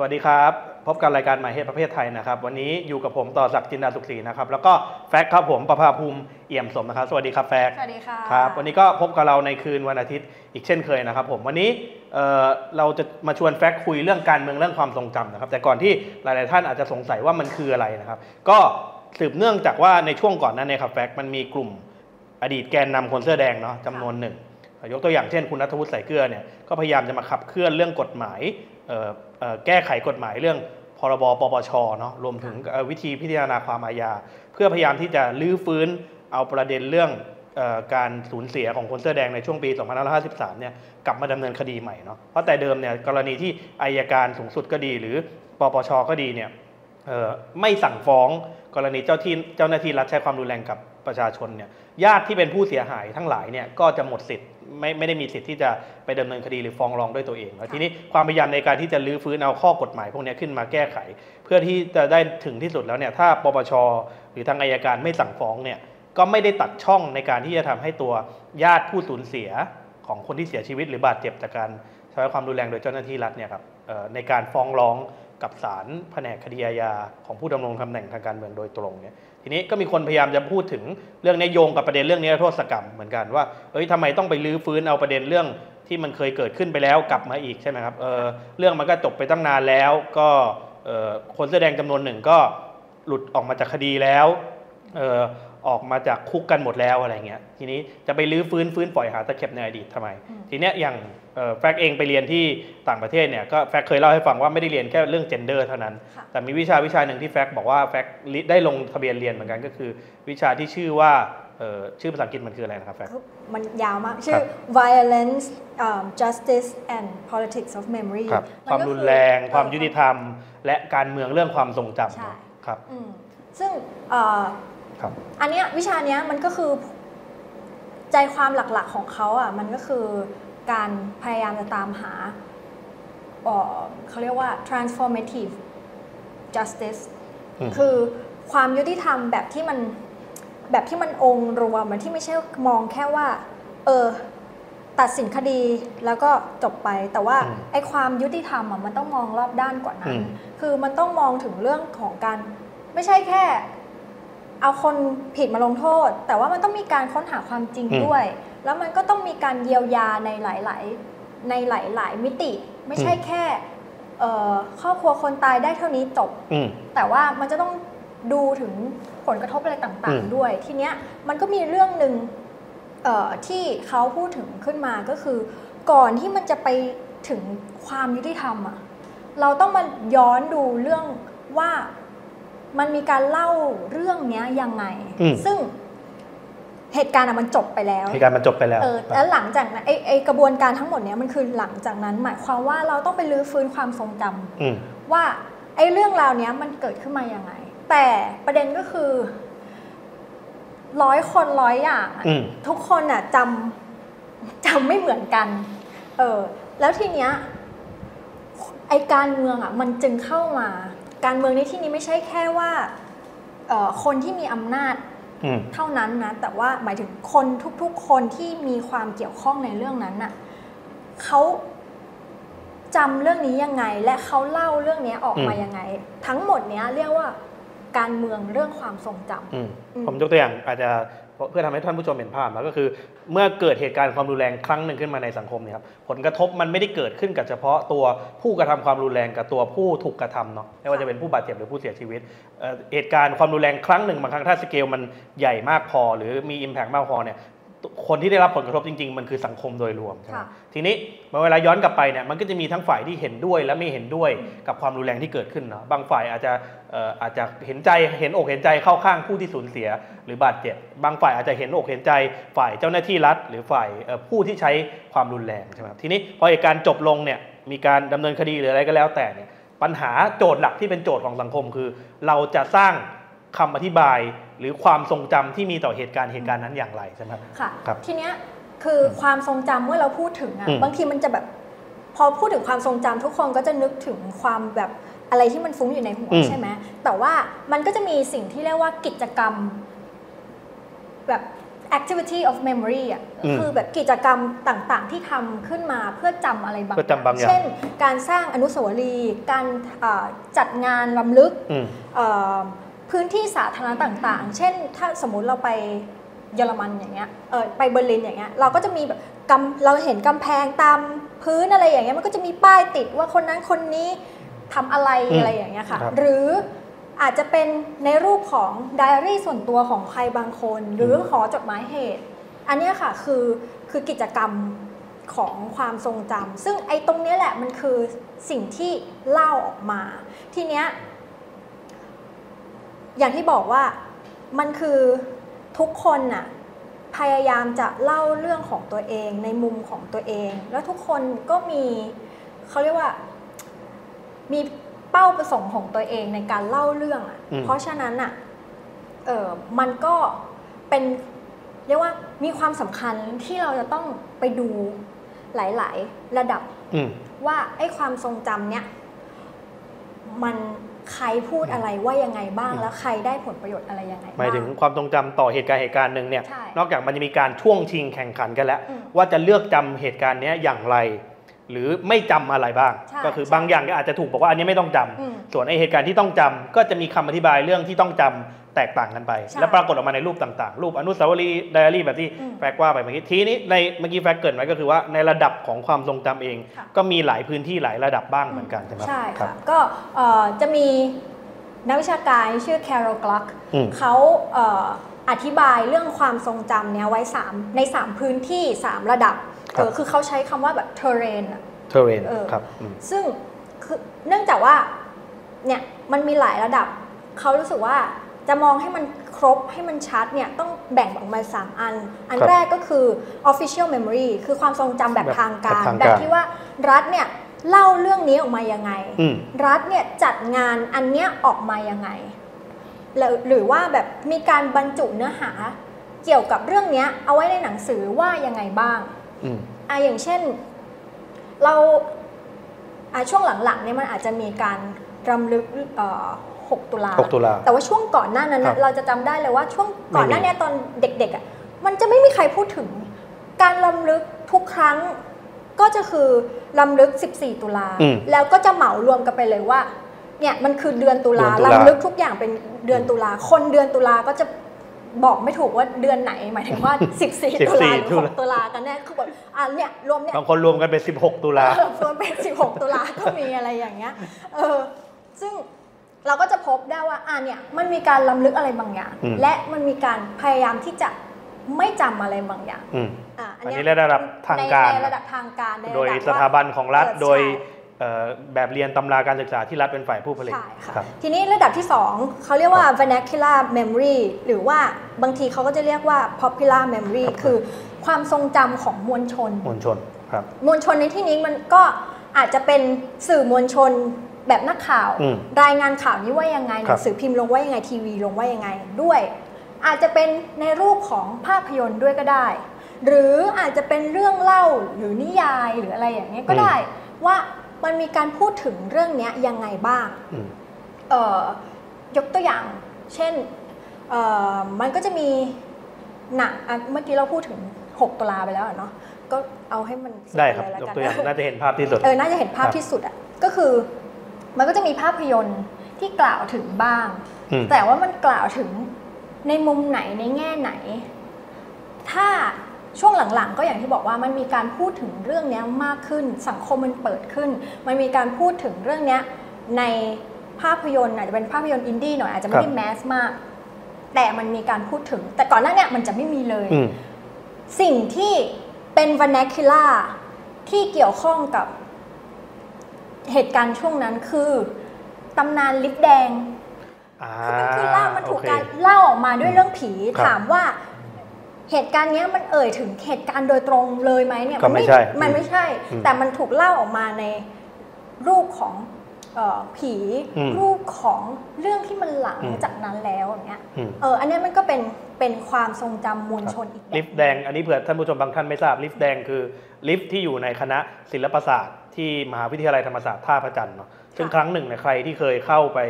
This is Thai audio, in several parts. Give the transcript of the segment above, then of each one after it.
วัสดีครับพบกันรายการหมายเหตุประเภทไทยนะครับวันนี้อยู่กับผมต่อศักดิ์จินดาสุขศรีนะครับแล้วก็แฟกครับผมประภาภูมิเอี่ยมสมนะครับสวัสดีครับแฟกสวัสดีค่ะครับวันนี้ก็พบกับเราในคืนวันอาทิตย์อีกเช่นเคยนะครับผมวันนี้เราจะมาชวนแฟกคุยเรื่องการเมืองเรื่องความทรงจำนะครับแต่ก่อนที่หลายๆท่านอาจจะสงสัยว่ามันคืออะไรนะครับก็สืบเนื่องจากว่าในช่วงก่อนนั้นเนี่ยครับแฟกมันมีกลุ่มอดีตแกนนำคนเสื้อแดงเนาะจำนวนหนึ่งยกตัวอย่างเช่นคุณณัฐวุฒิ สายเกลือเนี่ยก็พยายามจะมาขับเคลื่อนเรื่องกฎหมายแก้ไขกฎหมายเรื่องพรบปปชเนาะรวมถึงวิธีพิจารณาความอาญาเพื่อพยายามที่จะลื้อฟื้นเอาประเด็นเรื่องการสูญเสียของคนเสื้อแดงในช่วงปี 2553 เนี่ยกลับมาดำเนินคดีใหม่เนาะเพราะแต่เดิมเนี่ยกรณีที่อัยการสูงสุดก็ดีหรือปปชก็ดีเนี่ยไม่สั่งฟ้องกรณีเจ้าหน้าที่รัฐใช้ความรุนแรงกับประชาชนเนี่ยญาติที่เป็นผู้เสียหายทั้งหลายเนี่ยก็จะหมดสิทธิ์ไม่ได้มีสิทธิ์ที่จะไปดำเนินคดีหรือฟ้องร้องด้วยตัวเองแล้วทีนี้ความพยายามในการที่จะลื้อฟื้นเอาข้อกฎหมายพวกนี้ขึ้นมาแก้ไขเพื่อที่จะได้ถึงที่สุดแล้วเนี่ยถ้าปปชหรือทางอัยการไม่สั่งฟ้องเนี่ยก็ไม่ได้ตัดช่องในการที่จะทำให้ตัวญาติผู้สูญเสียของคนที่เสียชีวิตหรือบาดเจ็บจากการใช้ความรุนแรงโดยเจ้าหน้าที่รัฐเนี่ยครับในการฟ้องร้องกับศาลแผนกคดีอาญาของผู้ดำรงตำแหน่งทางการเมืองโดยตรงเนี่ยทีนี้ก็มีคนพยายามจะพูดถึงเรื่องนี้โยงกับประเด็นเรื่องนิรโทษกรรมเหมือนกันว่าทำไมต้องไปลื้อฟื้นเอาประเด็นเรื่องที่มันเคยเกิดขึ้นไปแล้วกลับมาอีกใช่ไหมครับเรื่องมันก็จบไปตั้งนานแล้วก็คนเสื้อแดงจำนวนหนึ่งก็หลุดออกมาจากคดีแล้วออกมาจากคุกกันหมดแล้วอะไรเงี้ยทีนี้จะไปลื้อฟื้นปล่อยหาตะเข็บในอดีตทำไมทีเนี้ยอย่างแฟกเองไปเรียนที่ต่างประเทศเนี่ยก็แฟกเคยเล่าให้ฟังว่าไม่ได้เรียนแค่เรื่อง gender เท่านั้นแต่มีวิชาหนึ่งที่แฟกบอกว่าแฟกได้ลงทะเบียนเรียนเหมือนกันก็คือวิชาที่ชื่อว่าชื่อภาษาอังกฤษมันคืออะไรนะครับแฟกมันยาวมากชื่อ violence justice and politics of memory ความรุนแรงความยุติธรรมและการเมืองเรื่องความทรงจำครับซึ่งอันเนี้ยวิชาเนี้ยมันก็คือใจความหลักๆของเขาอ่ะมันก็คือการพยายามจะตามหาเขาเรียกว่า transformative justice คือความยุติธรรมแบบที่มันองค์รวมมันที่ไม่ใช่มองแค่ว่าตัดสินคดีแล้วก็จบไปแต่ว่าไอ้ความยุติธรรมอ่ะมันต้องมองรอบด้านกว่านั้นคือมันต้องมองถึงเรื่องของการไม่ใช่แค่เอาคนผิดมาลงโทษแต่ว่ามันต้องมีการค้นหาความจริงด้วยแล้วมันก็ต้องมีการเยียวยาในหลายมิติไม่ใช่แค่ครอบครัวคนตายได้เท่านี้จบแต่ว่ามันจะต้องดูถึงผลกระทบอะไรต่างๆด้วยทีเนี้ยมันก็มีเรื่องหนึ่งที่เขาพูดถึงขึ้นมาก็คือก่อนที่มันจะไปถึงความยุติธรรมอ่ะเราต้องมาย้อนดูเรื่องว่ามันมีการเล่าเรื่องนี้ยังไงซึ่งเหตุการณ์มันจบไปแล้วแล้วหลังจากนั้นไอกระบวนการทั้งหมดเนี้ยมันคือหลังจากนั้นหมายความว่าเราต้องไปรื้อฟื้นความทรงจำว่าไอเรื่องราวเนี้ยมันเกิดขึ้นมายังไงแต่ประเด็นก็คือ100 คน100 อย่างทุกคนอ่ะจำไม่เหมือนกันแล้วทีเนี้ยไอการเมืองอ่ะมันจึงเข้ามาการเมืองในที่นี้ไม่ใช่แค่ว่าคนที่มีอำนาจเท่านั้นนะแต่ว่าหมายถึงคนทุกๆคนที่มีความเกี่ยวข้องในเรื่องนั้นน่ะเขาจำเรื่องนี้ยังไงและเขาเล่าเรื่องนี้ออกมายังไงทั้งหมดเนี้ยเรียกว่าการเมืองเรื่องความทรงจำผมยกตัวอย่างอาจจะเพื่อทำให้ท่านผู้ชมเห็นภาพนะก็คือเมื่อเกิดเหตุการณ์ความรุนแรงครั้งหนึ่งขึ้นมาในสังคมเนี่ยครับผลกระทบมันไม่ได้เกิดขึ้นกับเฉพาะตัวผู้กระทำความรุนแรงกับตัวผู้ถูกกระทำเนาะไม่ว่าจะเป็นผู้บาดเจ็บหรือผู้เสียชีวิตเหตุการณ์ความรุนแรงครั้งหนึ่งบางครั้งถ้าสเกลมันใหญ่มากพอหรือมี impact มากพอเนี่ยคนที่ได้รับผลกระทบจริงๆมันคือสังคมโดยรวมใช่ไหมทีนี้เวลาย้อนกลับไปเนี่ยมันก็จะมีทั้งฝ่ายที่เห็นด้วยและไม่เห็นด้วยกับความรุนแรงที่เกิดขึ้นเนาะบางฝ่ายอาจจะเห็นอกเห็นใจเข้าข้างผู้ที่สูญเสียหรือบาดเจ็บบางฝ่ายอาจจะเห็นอกเห็นใจฝ่ายเจ้าหน้าที่รัฐหรือฝ่ายผู้ที่ใช้ความรุนแรงใช่ไหมทีนี้พอเหตุการณ์จบลงเนี่ยมีการดำเนินคดีหรืออะไรก็แล้วแต่เนี่ยปัญหาโจทย์หลักที่เป็นโจทย์ของสังคมคือเราจะสร้างคำอธิบายหรือความทรงจำที่มีต่อเหตุการณ์นั้นอย่างไรใช่ไหมค่ะทีเนี้ยคือความทรงจำเมื่อเราพูดถึงอ่ะบางทีมันจะแบบพอพูดถึงความทรงจำทุกคนก็จะนึกถึงความแบบอะไรที่มันฟุ้งอยู่ในหัวใช่ไหมแต่ว่ามันก็จะมีสิ่งที่เรียกว่ากิจกรรมแบบ activity of memory อ่ะคือแบบกิจกรรมต่างๆที่ทำขึ้นมาเพื่อจำอะไรบางอย่างเช่นการสร้างอนุสาวรีย์การจัดงานรำลึกพื้นที่สาธารณะต่างๆเช่นถ้าสมมุติเราไปเยอรมันอย่างเงี้ยไปเบอร์ลินอย่างเงี้ยเราก็จะมีแบบเราเห็นกำแพงตามพื้นอะไรอย่างเงี้ยมันก็จะมีป้ายติดว่าคนนั้นคนนี้ทำอะไรอะไรอย่างเงี้ยค่ะหรืออาจจะเป็นในรูปของไดอารี่ส่วนตัวของใครบางคนหรือหอจดหมายเหตุอันนี้ค่ะคือกิจกรรมของความทรงจำซึ่งไอ้ตรงนี้แหละมันคือสิ่งที่เล่าออกมาทีเนี้ยอย่างที่บอกว่ามันคือทุกคนน่ะพยายามจะเล่าเรื่องของตัวเองในมุมของตัวเองแล้วทุกคนก็มีเขาเรียกว่ามีเป้าประสงค์ของตัวเองในการเล่าเรื่องอ่ะเพราะฉะนั้นอ่ะมันก็เป็นเรียกว่ามีความสำคัญที่เราจะต้องไปดูหลายๆระดับว่าไอ้ความทรงจำเนี้ยมันใครพูดอะไรว่ายังไงบ้างแล้วใครได้ผลประโยชน์อะไรยังไงบ้างหมายถึงความทรงจำต่อเหตุการณ์หนึ่งเนี่ยนอกจากมันจะมีการช่วงชิงแข่งขันกันแล้วว่าจะเลือกจำเหตุการณ์นี้อย่างไรหรือไม่จำอะไรบ้างก็คือบางอย่างก็อาจจะถูกบอกว่าอันนี้ไม่ต้องจำส่วนไอเหตุการณ์ที่ต้องจำก็จะมีคำอธิบายเรื่องที่ต้องจำแตกต่างกันไปแล้วปรากฏออกมาในรูปต่างๆรูปอนุสาวรีย์ไดอารี่แบบที่แฟกว่าไปเมื่อกี้ทีนี้ในเมื่อกี้แฟกเกริ่นไว้ก็คือว่าในระดับของความทรงจำเองก็มีหลายพื้นที่หลายระดับบ้างเหมือนกันใช่ไหมใช่ค่ะก็จะมีนักวิชาการชื่อแคโรล กลักเขาอธิบายเรื่องความทรงจำเนี้ยไว้ใน3พื้นที่3ระดับคือเขาใช้คำว่าแบบ terrain ครับซึ่งเนื่องจากว่าเนี่ยมันมีหลายระดับเขารู้สึกว่าจะมองให้มันครบให้มันชัดเนี่ยต้องแบ่งออกมา3อันแรกก็คือ official memory คือความทรงจำแบบทางการแบบที่ว่ารัฐเนี่ยเล่าเรื่องนี้ออกมายังไงรัฐเนี่ยจัดงานอันเนี้ยออกมายังไงหรือว่าแบบมีการบรรจุเนื้อหาเกี่ยวกับเรื่องนี้เอาไว้ในหนังสือว่ายังไงบ้างอย่างเช่นเราช่วงหลังๆเนี่ยมันอาจจะมีการรำลึก6 ตุลาแต่ว่าช่วงก่อนหน้านั้นเราจะจำได้เลยว่าช่วงก่อนหน้านี้ตอนเด็กๆอ่ะมันจะไม่มีใครพูดถึงการรำลึกทุกครั้งก็จะคือรำลึก14 ตุลาแล้วก็จะเหมารวมกันไปเลยว่าเนี่ยมันคือเดือนตุลารำลึกทุกอย่างเป็นเดือนตุลาคนเดือนตุลาก็จะบอกไม่ถูกว่าเดือนไหนหมายถึงว่า14 ตุลาหรือ6 ตุลากันแน่คือแบบเนี่ยรวมเนี่ยบางคนรวมกันเป็น16 ตุลารวมเป็น16 ตุลาก็มีอะไรอย่างเงี้ยซึ่งเราก็จะพบได้ว่าเนี่ยมันมีการรำลึกอะไรบางอย่างและมันมีการพยายามที่จะไม่จำอะไรบางอย่างอันนี้ระดับทางการในระดับทางการโดยสถาบันของรัฐโดยแบบเรียนตำราการศึกษาที่รัฐเป็นฝ่ายผู้ผลิตทีนี้ระดับที่2เขาเรียกว่า vernacular memory หรือว่าบางทีเขาก็จะเรียกว่า popular memory คือความทรงจำของมวลชนครับมวลชนในที่นี้มันก็อาจจะเป็นสื่อมวลชนแบบนักข่าวรายงานข่าวนี้ว่ายังไงหนังสือพิมพ์ลงว่ายังไงทีวีลงว่ายังไงด้วยอาจจะเป็นในรูปของภาพยนตร์ด้วยก็ได้หรืออาจจะเป็นเรื่องเล่าหรือนิยายหรืออะไรอย่างนี้ก็ได้ว่ามันมีการพูดถึงเรื่องนี้ยังไงบ้างยกตัวอย่างเช่นมันก็จะมีหนังเมื่อกี้เราพูดถึง6 ตุลาไปแล้วเนาะก็เอาให้มันได้ครับยกตัวอย่างน่าจะเห็นภาพที่สุดน่าจะเห็นภาพที่สุดก็คือมันก็จะมีภาพยนตร์ที่กล่าวถึงบ้างแต่ว่ามันกล่าวถึงในมุมไหนในแง่ไหนถ้าช่วงหลังๆก็อย่างที่บอกว่ามันมีการพูดถึงเรื่องนี้มากขึ้นสังคมมันเปิดขึ้นมันมีการพูดถึงเรื่องนี้ในภาพยนตร์อาจจะเป็นภาพยนตร์อินดี้หน่อยอาจจะไม่ได้แมสมากแต่มันมีการพูดถึงแต่ก่อนหน้านี้มันจะไม่มีเลยสิ่งที่เป็น vernacular ที่เกี่ยวข้องกับเหตุการณ์ช่วงนั้นคือตำนานลิฟต์แดงคือเล่ามันถูกการเล่าออกมาด้วยเรื่องผีถามว่าเหตุการณ์นี้มันถึงเหตุการณ์โดยตรงเลยไหมเนี่ยมันไม่ใช่แต่มันถูกเล่าออกมาในรูปของผีรูปของเรื่องที่มันหลังจากนั้นแล้วอย่างเงี้ยอันนี้มันก็เป็นความทรงจำมวลชนอีกแบบลิฟต์แดงอันนี้เผื่อท่านผู้ชมบางท่านไม่ทราบลิฟต์แดงคือลิฟต์ที่อยู่ในคณะศิลปศาสตร์ที่มหาวิทยาลัยธรรมศาสตร์ท่าพระจันทร์เนาะซึ่งครั้งหนึ่งเนี่ยใครที่เคยเข้าไป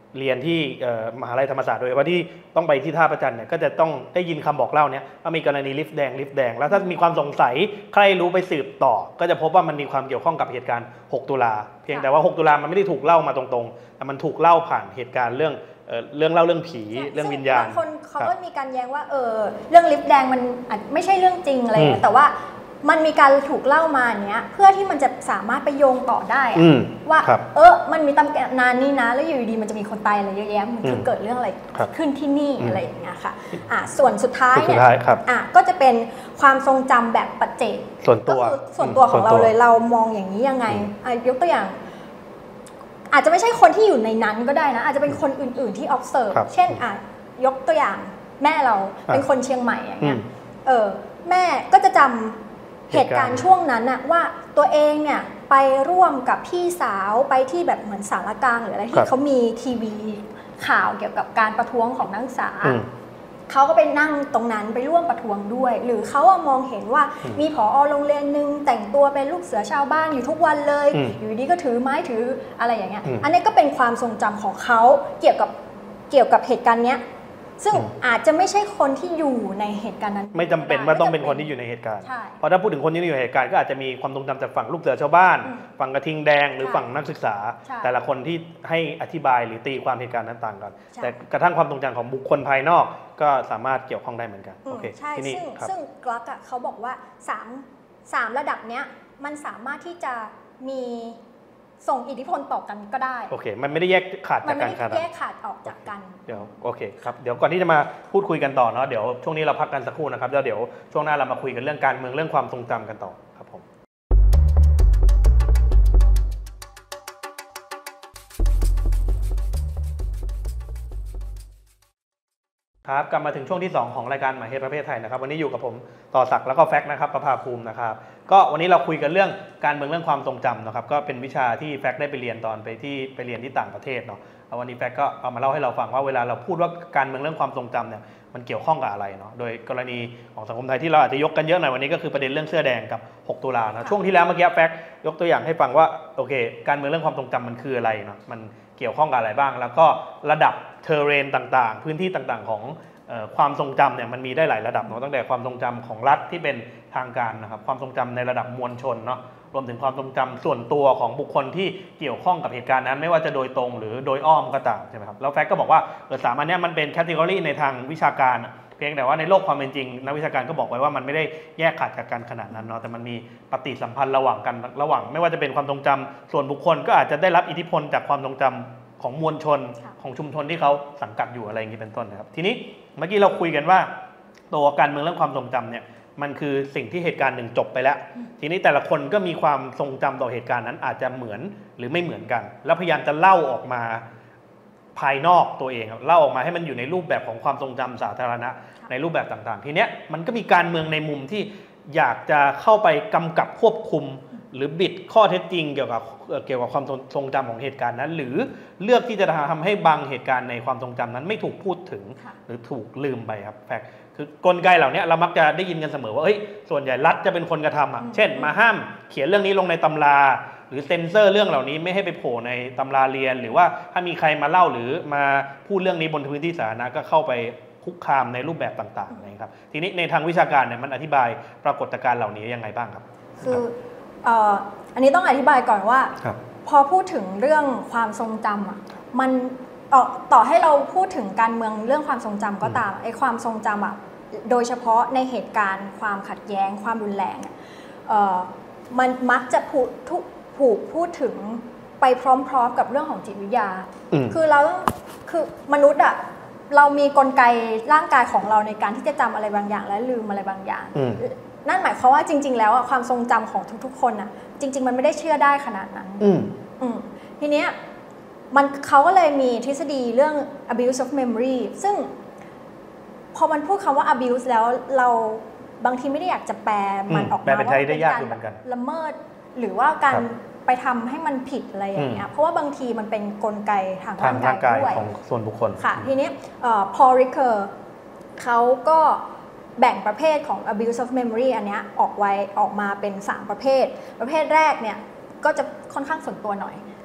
เรียนที่มหาลัยธรรมศาสตร์โดยเฉพาะที่ต้องไปที่ท่าพระจันทร์เนี่ยก็จะต้องได้ยินคำบอกเล่าเนี้ยว่ามีกรณีลิฟต์แดงแล้วถ้ามีความสงสัยใครรู้ไปสืบต่อก็จะพบว่ามันมีความเกี่ยวข้องกับเหตุการณ์6 ตุลาเพียงแต่ว่า6 ตุลามันไม่ได้ถูกเล่ามาตรงๆแต่มันถูกเล่าผ่านเหตุการณ์เรื่องเล่าเรื่องผีเรื่องวิญญาณบางคนเขาก็มีการแย้งว่าเรื่องลิฟต์แดงมันไม่ใช่เรื่องจริงอะไรแต่ว่ามันมีการถูกเล่ามาเนี้ยเพื่อที่มันจะสามารถไปโยงต่อได้ว่ามันมีตำนานนี่นะแล้วอยู่ดีมันจะมีคนตายอะไรเยอะแยะมันคือเกิดเรื่องอะไรขึ้นที่นี่อะไรอย่างเงี้ยค่ะส่วนสุดท้ายเนี่ยก็จะเป็นความทรงจำแบบปัจเจกส่วนตัวของเราเลยเรามองอย่างนี้ยังไงยกตัวอย่างอาจจะไม่ใช่คนที่อยู่ในนั้นก็ได้นะอาจจะเป็นคนอื่นๆที่ observe เช่นยกตัวอย่างแม่เราเป็นคนเชียงใหม่อย่างเงี้ยแม่ก็จะจำเหตุการณ์ช่วงนั้นนะว่าตัวเองเนี่ยไปร่วมกับพี่สาวไปที่แบบเหมือนสารกลางหรืออะไรที่เขามีทีวีข่าวเกี่ยวกับการประท้วงของนักศึกษาเขาก็ไปนั่งตรงนั้นไปร่วมประท้วงด้วยหรือเขามองเห็นว่ามีผอ.โรงเรียนนึงแต่งตัวเป็นลูกเสือชาวบ้านอยู่ทุกวันเลยอยู่ดีก็ถือไม้ถืออะไรอย่างเงี้ยอันนี้ก็เป็นความทรงจำของเขาเกี่ยวกับเหตุการณ์เนี้ยซึ่งอาจจะไม่ใช่คนที่อยู่ในเหตุการณ์นั้นไม่จำเป็นว่าต้องเป็นคนที่อยู่ในเหตุการณ์เพราะถ้าพูดถึงคนที่อยู่ในเหตุการณ์ก็อาจจะมีความทรงจำจากฝั่งลูกเสือชาวบ้านฝั่งกระทิงแดงหรือฝั่งนักศึกษาแต่ละคนที่ให้อธิบายหรือตีความเหตุการณ์นั้นต่างกันแต่กระทั่งความทรงจำของบุคคลภายนอกก็สามารถเกี่ยวข้องได้เหมือนกันโอเคใช่ซึ่งกลั๊กเขาบอกว่า3ระดับเนี้ยมันสามารถที่จะมีส่งอิทธิพลต่อกันก็ได้โอเคมันไม่ได้แยกขาดจากกันมันไม่ได้แยกขาดออกจากกันเดี๋ยวโอเคครับเดี๋ยวก่อนที่จะมาพูดคุยกันต่อเนาะเดี๋ยวช่วงนี้เราพักกันสักครู่นะครับแล้วเดี๋ยวช่วงหน้าเรามาคุยกันเรื่องการเมืองเรื่องความทรงจำกันต่อครับผมครับกลับมาถึงช่วงที่2ของรายการหมายเหตุประเภทไทยนะครับวันนี้อยู่กับผมต่อศักดิ์แล้วก็แฟกนะครับประภาภูมินะครับก็วันนี้เราคุยกันเรื่องการเมืองเรื่องความทรงจำนะครับก็เป็นวิชาที่แฟกได้ไปเรียนตอนไปเรียนที่ต่างประเทศเนาะวันนี้แฟกก็เอามาเล่าให้เราฟังว่าเวลาเราพูดว่าการเมืองเรื่องความทรงจำเนี่ยมันเกี่ยวข้องกับอะไรเนาะโดยกรณีของสังคมไทยที่เราอาจจะยกกันเยอะหน่อยวันนี้ก็คือประเด็นเรื่องเสื้อแดงกับ6 ตุลานะช่วงที่แล้วเมื่อกี้แฟกยกตัวอย่างให้ฟังว่าโอเคการเมืองเรื่องความทรงจำมันคืออะไรเนาะมันเกี่ยวข้องกับอะไรบ้างแล้วก็ระดับเทอร์เรนต่างๆพื้นที่ต่างๆของความทรงจำเนี่ยมันมีได้หลายระดับเนาะตั้งแต่ความทรงจำของรัฐที่เป็นทางการนะครับความทรงจำในระดับมวลชนเนาะรวมถึงความทรงจำส่วนตัวของบุคคลที่เกี่ยวข้องกับเหตุการณ์นั้นไม่ว่าจะโดยตรงหรือโดยอ้อมก็ตามใช่ไหมครับแล้วแฟกก็บอกว่า3อันนี้มันเป็นแคตตากรีในทางวิชาการเพียงแต่ว่าในโลกความเป็นจริงนักวิชาการก็บอกไว้ว่ามันไม่ได้แยกขาดจากกันขนาดนั้นเนาะแต่มันมีปฏิสัมพันธ์ระหว่างไม่ว่าจะเป็นความทรงจำส่วนบุคคลก็อาจจะได้รับอิทธิพลจากความทรงจำของมวลชนของชุมชนที่เขาสังกัดอยู่อะไรอย่างนี้เป็นต้นนะครับทีนี้เมื่อกี้เราคุยกันว่าตัวการเมืองเรื่องความทรงจำเนี่ยมันคือสิ่งที่เหตุการณ์หนึ่งจบไปแล้วทีนี้แต่ละคนก็มีความทรงจำต่อเหตุการณ์นั้นอาจจะเหมือนหรือไม่เหมือนกันแล้วพยายามจะเล่าออกมาภายนอกตัวเองเล่าออกมาให้มันอยู่ในรูปแบบของความทรงจำสาธารณะในรูปแบบต่างๆทีเนี้ยมันก็มีการเมืองในมุมที่อยากจะเข้าไปกำกับควบคุมหรือบิดข้อเท็จจริงเกี่ยวกับความทรงจำของเหตุการณ์นั้นหรือเลือกที่จะทำให้บางเหตุการณ์ในความทรงจำนั้นไม่ถูกพูดถึงหรือถูกลืมไปครับแฟกคือกลไกเหล่านี้เรามักจะได้ยินกันเสมอว่าส่วนใหญ่รัฐจะเป็นคนกระทำเช่นมาห้ามเขียนเรื่องนี้ลงในตำราหรือเซ็นเซอร์เรื่องเหล่านี้ไม่ให้ไปโผล่ในตำราเรียนหรือว่าถ้ามีใครมาเล่าหรือมาพูดเรื่องนี้บนพื้นที่สาธารณะก็เข้าไปคุกคามในรูปแบบต่างๆนะครับทีนี้ในทางวิชาการเนี่ยมันอธิบายปรากฏการณ์เหล่านี้ยังไงบ้างครับคืออันนี้ต้องอธิบายก่อนว่าพอพูดถึงเรื่องความทรงจำมันต่อให้เราพูดถึงการเมืองเรื่องความทรงจำก็ตามไอ้ความทรงจำโดยเฉพาะในเหตุการณ์ความขัดแย้งความรุนแรงมันมักจะถูกพูดถึงไปพร้อมๆกับเรื่องของจิตวิทยาคือมนุษย์เรามีกลไกร่างกายของเราในการที่จะจำอะไรบางอย่างและลืมอะไรบางอย่างนั่นหมายความว่าจริงๆแล้วความทรงจำของทุกๆคนจริงๆมันไม่ได้เชื่อได้ขนาดนั้นทีเนี้ยเขาก็เลยมีทฤษฎีเรื่อง abuse of memory ซึ่งพอมันพูดคำว่า abuse แล้วเราบางทีไม่ได้อยากจะแปลมันออกมาว่าเป็นการละเมิดหรือว่าการไปทำให้มันผิดอะไรอย่างเงี้ยเพราะว่าบางทีมันเป็นกลไกทางร่างกายด้วยของส่วนบุคคลค่ะทีนี้Paul Ricoeur เขาก็แบ่งประเภทของ abuse of memory อันเนี้ยออกมาเป็น3ประเภทแรกเนี่ยก็จะค่อนข้างส่วนตัวหน่อย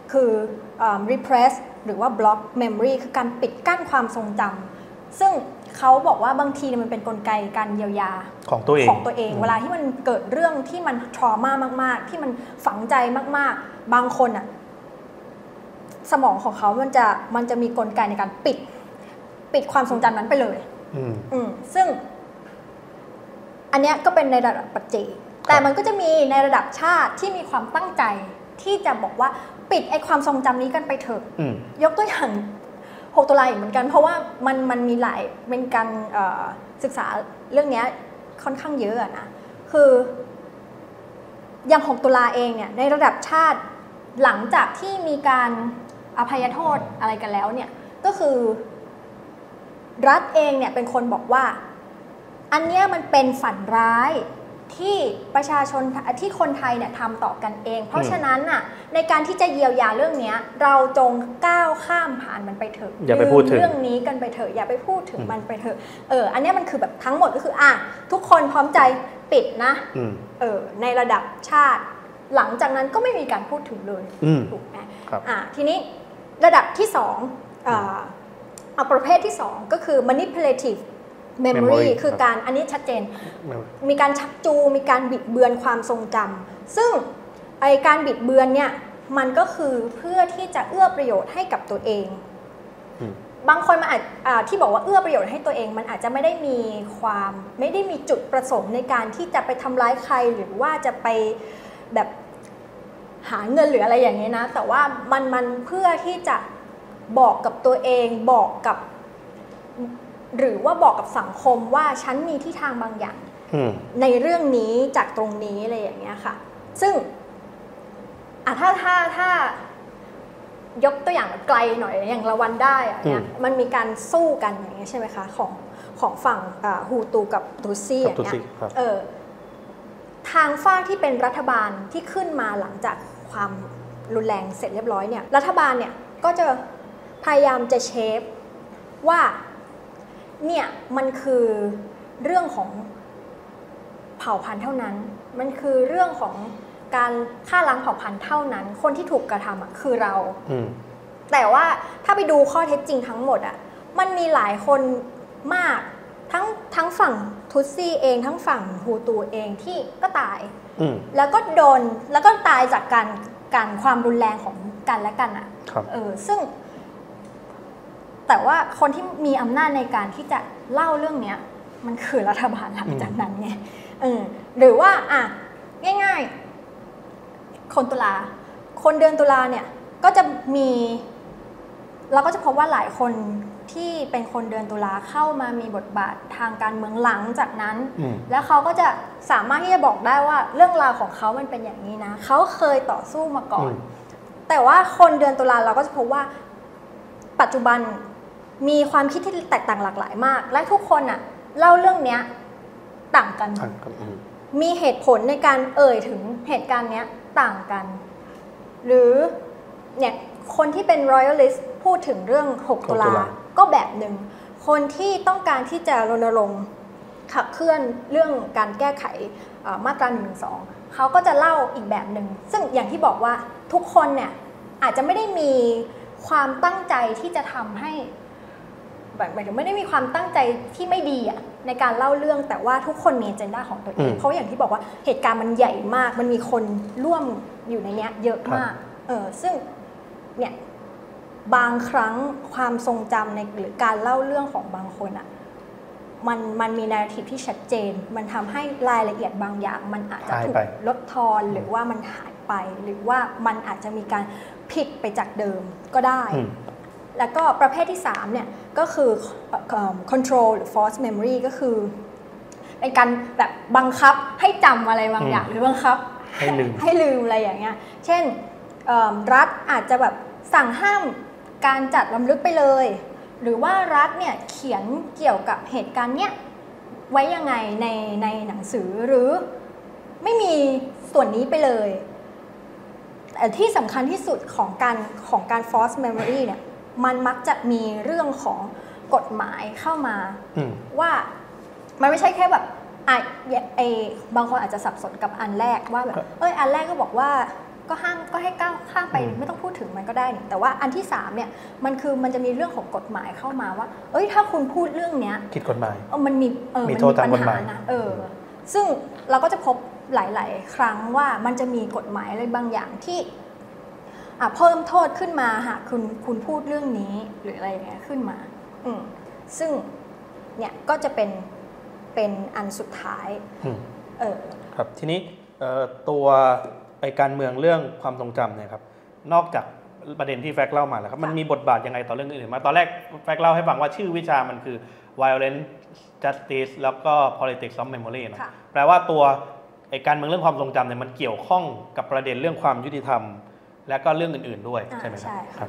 คือrepress หรือว่า block memory คือการปิดกั้นความทรงจำซึ่งเขาบอกว่าบางทีมันเป็นกลไกการเยียวยาของตัวเองเวลาที่มันเกิดเรื่องที่มัน trauma มากๆที่มันฝังใจมากๆบางคนอะสมองของเขามันจะมีกลไกในการปิดความทรงจำนั้นไปเลยซึ่งอันเนี้ยก็เป็นในระดับปัจเจกแต่มันก็จะมีในระดับชาติที่มีความตั้งใจที่จะบอกว่าปิดไอ้ความทรงจำนี้กันไปเถอะยกตัวอย่าง6 ตุลาอีกเหมือนกันเพราะว่ามันมีหลายเป็นการศึกษาเรื่องนี้ค่อนข้างเยอะนะคืออย่าง6 ตุลาเองเนี่ยในระดับชาติหลังจากที่มีการอภัยโทษอะไรกันแล้วเนี่ยก็คือรัฐเองเนี่ยเป็นคนบอกว่าอันเนี้ยมันเป็นฝันร้ายที่ประชาชนที่คนไทยเนี่ยทำต่อกันเองเพราะฉะนั้นน่ะในการที่จะเยียวยาเรื่องนี้เราจงก้าวข้ามผ่านมันไปเถอะอย่าไปพูดถึงเรื่องนี้กันไปเถอะอย่าไปพูดถึงมันไปเถอะอันนี้มันคือแบบทั้งหมดก็คือทุกคนพร้อมใจปิดนะในระดับชาติหลังจากนั้นก็ไม่มีการพูดถึงเลยถูกไหมทีนี้ระดับที่2เอาประเภทที่2ก็คือ manipulative memory คือการอันนี้ชัดเจนมีการชักจูงมีการบิดเบือนความทรงจำซึ่งไอการบิดเบือนเนี่ยมันก็คือเพื่อที่จะเอื้อประโยชน์ให้กับตัวเองบางคนมันอาจที่บอกว่าเอื้อประโยชน์ให้ตัวเองมันอาจจะไม่ได้มีจุดประสงค์ในการที่จะไปทำร้ายใครหรือว่าจะไปแบบหาเงินหรืออะไรอย่างนี้นะแต่ว่ามันเพื่อที่จะบอกกับตัวเองบอกกับหรือว่าบอกกับสังคมว่าฉันมีที่ทางบางอย่างในเรื่องนี้จากตรงนี้อะไรอย่างเงี้ยค่ะซึ่งถ้ายกตัวอย่างไกลหน่อยอย่างละวันได้เนี่ยมันมีการสู้กันอย่างเงี้ยใช่ไหมคะของฝั่งฮูตูกับตูซี่อย่างเงี้ยทางฝ่ายที่เป็นรัฐบาลที่ขึ้นมาหลังจากความรุนแรงเสร็จเรียบร้อยเนี่ยรัฐบาลเนี่ยก็จะพยายามจะเชฟว่าเนี่ยมันคือเรื่องของเผ่าพันธุ์เท่านั้นมันคือเรื่องของการฆ่าล้างเผ่าพันธุ์เท่านั้นคนที่ถูกกระทำคือเราแต่ว่าถ้าไปดูข้อเท็จจริงทั้งหมดมันมีหลายคนมากทั้งฝั่งทุตซี่เองทั้งฝั่งฮูตูเองที่ก็ตายแล้วก็โดนแล้วก็ตายจากการความรุนแรงของกันและกันซึ่งแต่ว่าคนที่มีอำนาจในการที่จะเล่าเรื่องนี้มันคือรัฐบาลหลังจากนั้นไงหรือว่าง่ายๆคนเดือนตุลาเนี่ยก็จะมีเราก็จะพบว่าหลายคนที่เป็นคนเดือนตุลาเข้ามามีบทบาททางการเมืองหลังจากนั้นแล้วเขาก็จะสามารถที่จะบอกได้ว่าเรื่องราวของเขามันเป็นอย่างนี้นะเขาเคยต่อสู้มาก่อนแต่ว่าคนเดือนตุลาเราก็จะพบว่าปัจจุบันมีความคิดที่แตกต่างหลากหลายมากและทุกคนเล่าเรื่องนี้ต่างกันมีเหตุผลในการถึงเหตุการณ์นี้ต่างกันหรือเนี่ยคนที่เป็น royalist พูดถึงเรื่อง6 ตุลาก็แบบหนึ่งคนที่ต้องการที่จะรณรงค์ขับเคลื่อนเรื่องการแก้ไขมาตรา112เขาก็จะเล่าอีกแบบหนึ่งซึ่งอย่างที่บอกว่าทุกคนเนี่ยอาจจะไม่ได้มีความตั้งใจที่จะทำให้หมายถึงไม่ได้มีความตั้งใจที่ไม่ดีในการเล่าเรื่องแต่ว่าทุกคนมีอเจนดาของตัวเองเพราะอย่างที่บอกว่าเหตุการณ์มันใหญ่มากมันมีคนร่วมอยู่ในนี้เยอะมากซึ่งเนี่ยบางครั้งความทรงจำในหรือการเล่าเรื่องของบางคนมันมีนาราทีฟที่ชัดเจนมันทำให้รายละเอียดบางอย่างมันอาจจะถูกลดทอนหรือว่ามันหายไปหรือว่ามันอาจจะมีการผิดไปจากเดิมก็ได้แล้วก็ประเภทที่3เนี่ยก็คือ control หรือ force memory ก็คือเป็นการแบบบังคับให้จำอะไรบางอย่างหรือบังคับให้ลืมอะไรอย่างเงี้ยเช่นรัฐอาจจะแบบสั่งห้ามการจัดรำลึกไปเลยหรือว่ารัฐเนี่ยเขียนเกี่ยวกับเหตุการณ์เนี้ยไว้ยังไงในหนังสือหรือไม่มีส่วนนี้ไปเลยแต่ที่สำคัญที่สุดของการ force memory เนี่ยมันมักจะมีเรื่องของกฎหมายเข้ามาว่ามันไม่ใช่แค่แบบบางคนอาจจะสับสนกับอันแรกว่าแบบอันแรกก็บอกว่าก็ห้ามก็ให้ก้าวข้ามไปไม่ต้องพูดถึงมันก็ได้แต่ว่าอันที่3เนี่ยมันจะมีเรื่องของกฎหมายเข้ามาว่าถ้าคุณพูดเรื่องเนี้ยผิดกฎหมายมันมีโทษตามกฎหมายนะซึ่งเราก็จะพบหลายๆครั้งว่ามันจะมีกฎหมายอะไรบางอย่างที่เพิ่มโทษขึ้นมาหากคุณพูดเรื่องนี้หรืออะไรอย่างเงี้ยขึ้นมาซึ่งเนี่ยก็จะเป็นอันสุดท้ายครับทีนี้ตัวการเมืองเรื่องความทรงจำเนี่ยครับนอกจากประเด็นที่แฟกเล่ามาแล้วครับมันมีบทบาทยังไงต่อเรื่องอื่นมาตอนแรกแฟกเล่าให้ฟังว่าชื่อวิชามันคือ Violence Justice แล้วก็ Politics of Memory นะแปลว่าตัวการเมืองเรื่องความทรงจำเนี่ยมันเกี่ยวข้องกับประเด็นเรื่องความยุติธรรมและก็เรื่องอื่นๆด้วยใช่ไหมครับ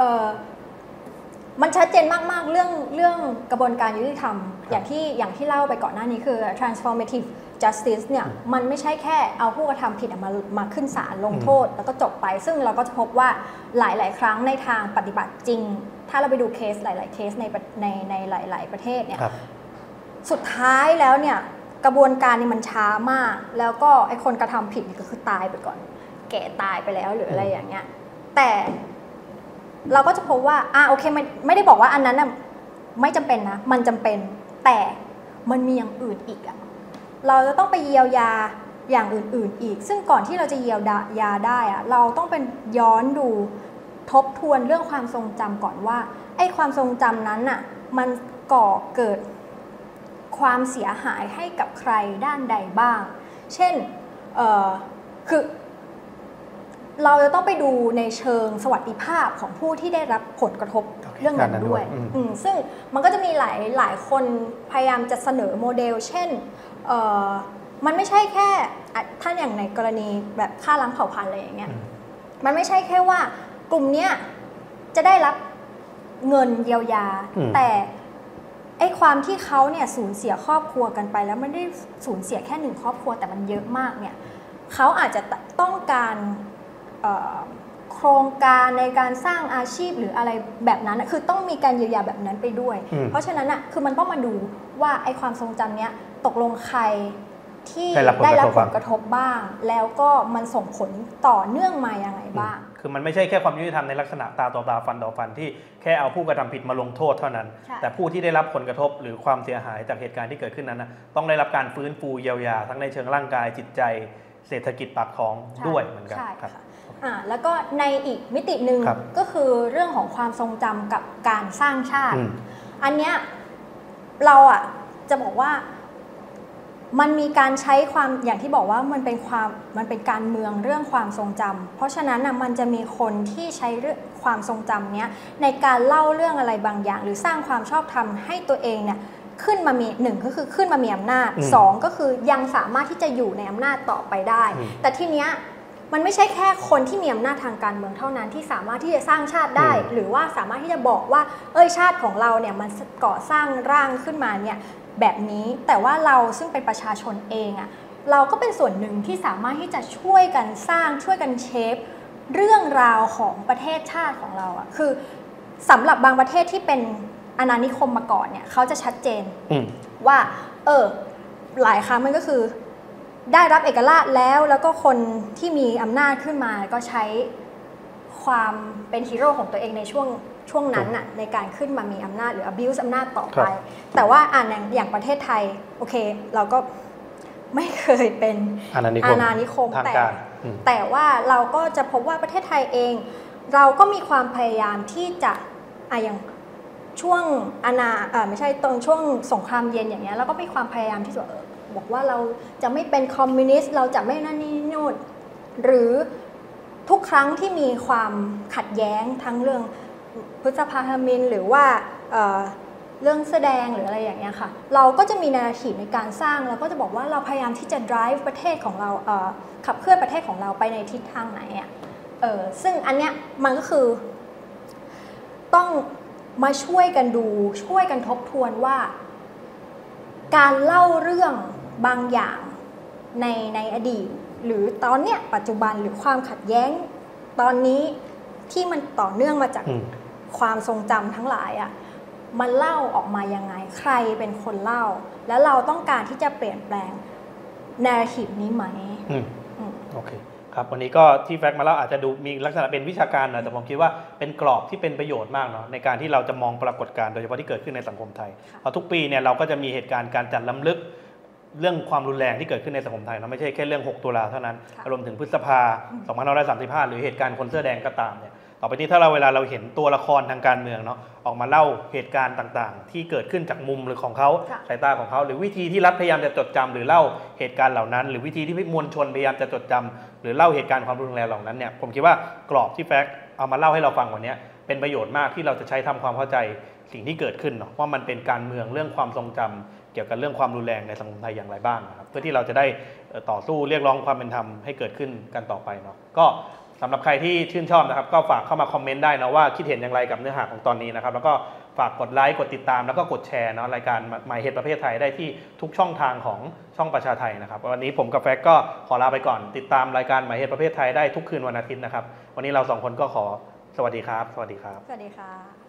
มันชัดเจนมากๆเรื่องกระบวนการยุติธรรมอย่างที่เล่าไปก่อนหน้านี้คือ transformative justice เนี่ยมันไม่ใช่แค่เอาผู้กระทำผิดมาขึ้นศาลลงโทษแล้วก็จบไปซึ่งเราก็จะพบว่าหลายๆครั้งในทางปฏิบัติจริงถ้าเราไปดูเคสหลายๆเคสในหลายๆประเทศเนี่ยสุดท้ายแล้วเนี่ยกระบวนการนี่มันช้ามากแล้วก็ไอ้คนกระทำผิดก็คือตายไปก่อนแก่ตายไปแล้วหรืออะไรอย่างเงี้ยแต่เราก็จะพบว่าโอเคไม่ได้บอกว่าอันนั้นน่ะไม่จำเป็นนะมันจำเป็นแต่มันมีอย่างอื่นอีกเราจะต้องไปเยียวยาอย่างอื่นๆอีกซึ่งก่อนที่เราจะเยียวยาได้เราต้องเป็นย้อนดูทบทวนเรื่องความทรงจำก่อนว่าไอ้ความทรงจำนั้นน่ะมันก่อเกิดความเสียหายให้กับใครด้านใดบ้างเช่นคือเราจะต้องไปดูในเชิงสวัสดิภาพของผู้ที่ได้รับผลกระทบเรื่องนั้นด้วยซึ่งมันก็จะมีหลายคนพยายามจะเสนอโมเดลเช่นมันไม่ใช่แค่ถ้าอย่างในกรณีแบบฆ่าล้างเผ่าพันธุ์อะไรอย่างเงี้ยมันไม่ใช่แค่ว่ากลุ่มเนี้ยจะได้รับเงินเยียวยาแต่ไอ้ความที่เขาเนี่ยสูญเสียครอบครัวกันไปแล้วไม่ได้สูญเสียแค่1ครอบครัวแต่มันเยอะมากเนี่ยเขาอาจจะต้องการโครงการในการสร้างอาชีพหรืออะไรแบบนั้นคือต้องมีการเยียวยาแบบนั้นไปด้วยเพราะฉะนั้นคือมันต้องมาดูว่าไอ้ความทรงจำเนี้ยตกลงใครที่ได้รับผลกระทบบ้างแล้วก็มันส่งผลต่อเนื่องมายังไงบ้างคือมันไม่ใช่แค่ความยุติธรรมในลักษณะตาต่อตาฟันต่อฟันที่แค่เอาผู้กระทำผิดมาลงโทษเท่านั้นแต่ผู้ที่ได้รับผลกระทบหรือความเสียหายจากเหตุการณ์ที่เกิดขึ้นนั้นต้องได้รับการฟื้นฟูเยียวยาทั้งในเชิงร่างกายจิตใจเศรษฐกิจปากท้องด้วยเหมือนกันครับแล้วก็ในอีกมิติหนึ่งก็คือเรื่องของความทรงจำกับการสร้างชาติอันเนี้ยเราจะบอกว่ามันมีการใช้ความอย่างที่บอกว่ามันเป็นการเมืองเรื่องความทรงจำเพราะฉะนั้นมันจะมีคนที่ใช้เรื่องความทรงจำเนี้ยในการเล่าเรื่องอะไรบางอย่างหรือสร้างความชอบธรรมให้ตัวเองเนี่ยขึ้นมามี1ก็คือขึ้นมามีอำนาจ2ก็คือยังสามารถที่จะอยู่ในอำนาจต่อไปได้แต่ทีเนี้ยมันไม่ใช่แค่คนที่มีอำนาจทางการเมืองเท่านั้นที่สามารถที่จะสร้างชาติได้หรือว่าสามารถที่จะบอกว่าชาติของเราเนี่ยมันก่อสร้างร่างขึ้นมาเนี่ยแบบนี้แต่ว่าเราซึ่งเป็นประชาชนเองเราก็เป็นส่วนหนึ่งที่สามารถที่จะช่วยกันสร้างช่วยกันเชฟเรื่องราวของประเทศชาติของเราคือสำหรับบางประเทศที่เป็นอาณานิคมมาก่อนเนี่ยเขาจะชัดเจนว่าหลายครั้งมันก็คือได้รับเอกราชแล้วก็คนที่มีอำนาจขึ้นมาก็ใช้ความเป็นฮีโร่ของตัวเองในช่วงนั้นในการขึ้นมามีอำนาจหรือ abuse อำนาจต่อไปแต่ว่าอย่างประเทศไทยโอเคเราก็ไม่เคยเป็นอาณานิคมแต่ว่าเราก็จะพบว่าประเทศไทยเองเราก็มีความพยายามที่จะอย่างช่วงไม่ใช่ตรงช่วงสงครามเย็นอย่างเงี้ยเราก็มีความพยายามที่จะบอกว่าเราจะไม่เป็นคอมมิวนิสต์เราจะไม่นั่นนี่โน่นหรือทุกครั้งที่มีความขัดแย้งทั้งเรื่องพฤษภาธมิฬหรือว่าเรื่องแสดงหรืออะไรอย่างเงี้ยค่ะเราก็จะมีแนวคิดในการสร้างเราก็จะบอกว่าเราพยายามที่จะ drive ประเทศของเราขับเคลื่อนประเทศของเราไปในทิศทางไหนซึ่งอันเนี้ยมันก็คือต้องมาช่วยกันดูช่วยกันทบทวนว่าการเล่าเรื่องบางอย่างในอดีตหรือตอนเนี้ยปัจจุบันหรือความขัดแย้งตอนนี้ที่มันต่อเนื่องมาจากความทรงจำทั้งหลายมันเล่าออกมายังไงใครเป็นคนเล่าแล้วเราต้องการที่จะเปลี่ยนแปลง narrative นี้ไหมโอเคครับวันนี้ก็ที่แฟกต์มาแล้วอาจจะดูมีลักษณะเป็นวิชาการหน่อยแต่ผมคิดว่าเป็นกรอบที่เป็นประโยชน์มากเนาะในการที่เราจะมองปรากฏการณ์โดยเฉพาะที่เกิดขึ้นในสังคมไทยเพราะทุกปีเนี่ยเราก็จะมีเหตุการณ์การจัดล้ำลึกเรื่องความรุนแรงที่เกิดขึ้นในสังคมไทยนะไม่ใช่แค่เรื่อง6 ตุลาเท่านั้นรวมถึงพฤษภา2535หรือเหตุการณ์คนเสื้อแดงก็ตามเนี่ยต่อไปนี้ถ้าเวลาเราเห็นตัวละครทางการเมืองเนาะออกมาเล่าเหตุการณ์ต่างๆที่เกิดขึ้นจากมุมหรือของเขาสายตาของเขาหรือวิธีที่รัฐพยายามจะจดจำหรือเล่าเหตุการณ์เหล่านั้นหรือวิธีที่มวลชนพยายามจะจดจำหรือเล่าเหตุการณ์ความรุนแรงเหล่านั้นเนี่ยผมคิดว่ากรอบที่แฟกต์เอามาเล่าให้เราฟังวันนี้เป็นประโยชน์มากที่เราจะใช้ทำความเข้าใจสิ่งที่เกิดขึ้นเนาะว่ามันเป็นการเมืองเรื่องความทรงจำเกี่ยวกับเรื่องความรุนแรงในสังคมไทยอย่างไรบ้างนะครับเพื่อที่เราจะได้ต่อสู้เรียกร้องความเป็นธรรมให้เกิดขึ้นกันต่อไปเนาะก็สำหรับใครที่ชื่นชอบนะครับก็ฝากเข้ามาคอมเมนต์ได้นะว่าคิดเห็นอย่างไรกับเนื้อหาของตอนนี้นะครับแล้วก็ฝากกดไลค์กดติดตามแล้วก็กดแชร์เนาะรายการหมายเหตุประเภทไทยได้ที่ทุกช่องทางของช่องประชาไทยนะครับวันนี้ผมกับแฟกก็ขอลาไปก่อนติดตามรายการหมายเหตุประเภทไทยได้ทุกคืนวันอาทิตย์นะครับวันนี้เรา2 คนก็ขอสวัสดีครับสวัสดีครับสวัสดีค่ะ